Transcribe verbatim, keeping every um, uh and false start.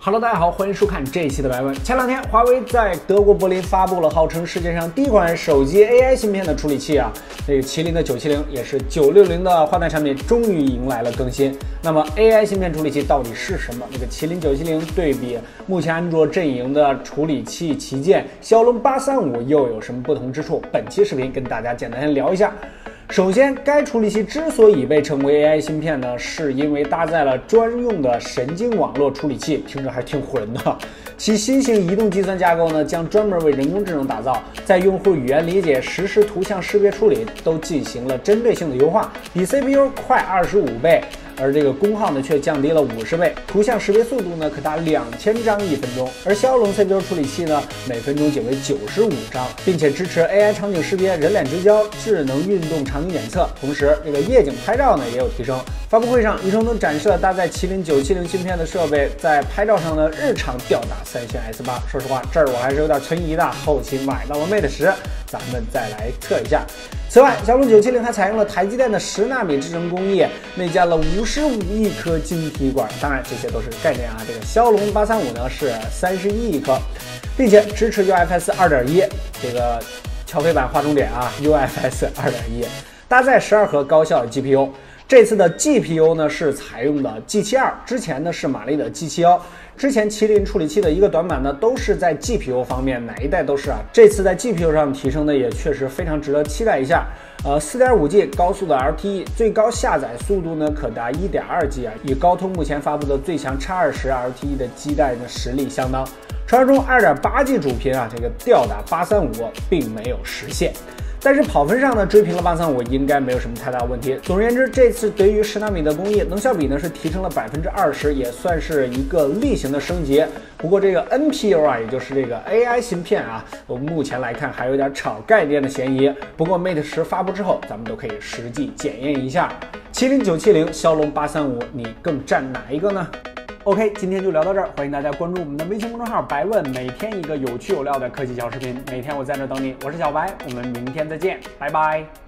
Hello， 大家好，欢迎收看这一期的白问。前两天，华为在德国柏林发布了号称世界上第一款手机 A I 芯片的处理器啊，这个麒麟的九七零也是九六零的换代产品，终于迎来了更新。那么 A I 芯片处理器到底是什么？那个麒麟九七零对比目前安卓阵营的处理器旗舰骁龙八三五又有什么不同之处？本期视频跟大家简单聊一下。首先，该处理器之所以被称为 A I 芯片呢，是因为搭载了专用的神经网络处理器，听着还挺唬人的。其新型移动计算架构呢，将专门为人工智能打造，在用户语言理解、实时图像识别处理都进行了针对性的优化，比 C P U 快二十五倍。而这个功耗呢却降低了五十倍，图像识别速度呢可达两千张一分钟，而骁龙 C P U 处理器呢每分钟仅为九十五张，并且支持 A I 场景识别、人脸直交、智能运动场景检测，同时这个夜景拍照呢也有提升。发布会上，余承东展示了搭载麒麟九七零芯片的设备，在拍照上呢日常吊打三星 S 八。说实话，这儿我还是有点存疑的，后期买到了 Mate 十，咱们再来测一下。此外，骁龙九七零还采用了台积电的十纳米制程工艺，内建了五十五亿颗晶体管，当然这些都是概念啊。这个骁龙八三五呢是三十一亿颗，并且支持 U F S 二点一， 这个敲飞板划重点啊 ，U F S 二点一， 搭载十二核高效的 G P U。这次的 G P U 呢是采用的 G 七十二， 之前呢是马力的 G 七十一。之前麒麟处理器的一个短板呢，都是在 G P U 方面，哪一代都是啊。这次在 G P U 上提升的也确实非常值得期待一下。呃 ，四点五 G 高速的 L T E， 最高下载速度呢可达 一点二 G 啊，与高通目前发布的最强 X 二十 L T E 的基带的实力相当。传说中 二点八 G 主频啊，这个吊打八三五并没有实现。但是跑分上呢，追平了八三五应该没有什么太大问题。总而言之，这次对于十纳米的工艺，能效比呢是提升了百分之二十，也算是一个例行的升级。不过这个 N P U 啊，也就是这个 A I 芯片啊，我目前来看还有点炒概念的嫌疑。不过 Mate 十发布之后，咱们都可以实际检验一下。麒麟九七零、骁龙八三五，你更站哪一个呢？OK， 今天就聊到这儿，欢迎大家关注我们的微信公众号“白问”，每天一个有趣有料的科技小视频，每天我在这等你。我是小白，我们明天再见，拜拜。